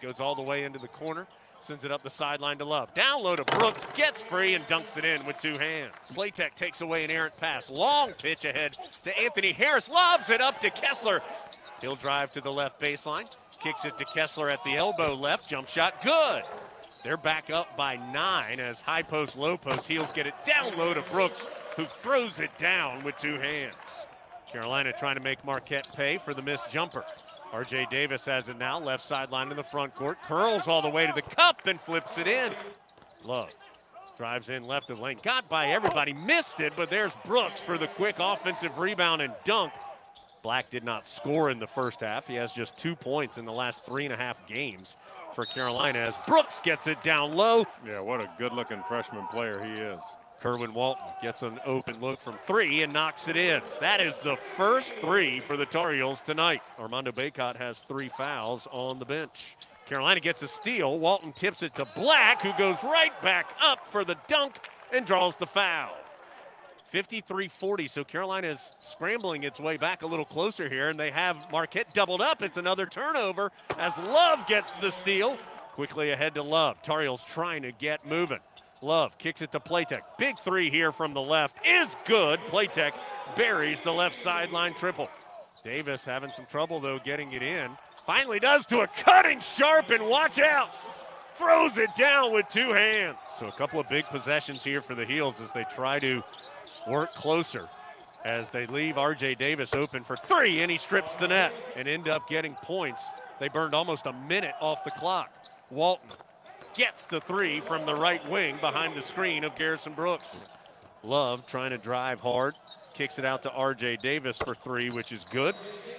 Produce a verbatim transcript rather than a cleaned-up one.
Goes all the way into the corner, sends it up the sideline to Love. Down low to Brooks, gets free and dunks it in with two hands. Platek takes away an errant pass. Long pitch ahead to Anthony Harris. Loves it up to Kessler. He'll drive to the left baseline. Kicks it to Kessler at the elbow left. Jump shot, good. They're back up by nine as high post, low post. Heels get it down low to Brooks, who throws it down with two hands. Carolina trying to make Marquette pay for the missed jumper. R J Davis has it now, left sideline in the front court. Curls all the way to the cup and flips it in. Love drives in left of the lane. Got by everybody, missed it, but there's Brooks for the quick offensive rebound and dunk. Black did not score in the first half. He has just two points in the last three and a half games for Carolina as Brooks gets it down low. Yeah, what a good-looking freshman player he is. Kerwin Walton gets an open look from three and knocks it in. That is the first three for the Tar Heels tonight. Armando Bacot has three fouls on the bench. Carolina gets a steal. Walton tips it to Black, who goes right back up for the dunk and draws the foul. fifty-three forty, so Carolina is scrambling its way back a little closer here, and they have Marquette doubled up. It's another turnover as Love gets the steal. Quickly ahead to Love. Tar Heels trying to get moving. Love kicks it to Platek. Big three here from the left is good. Platek buries the left sideline triple. Davis having some trouble, though, getting it in. Finally does to a cutting Sharp, and watch out. Throws it down with two hands. So a couple of big possessions here for the Heels as they try to work closer as they leave R J Davis open for three, and he strips the net and end up getting points. They burned almost a minute off the clock. Walton gets the three from the right wing behind the screen of Garrison Brooks. Love trying to drive hard, kicks it out to R J Davis for three, which is good.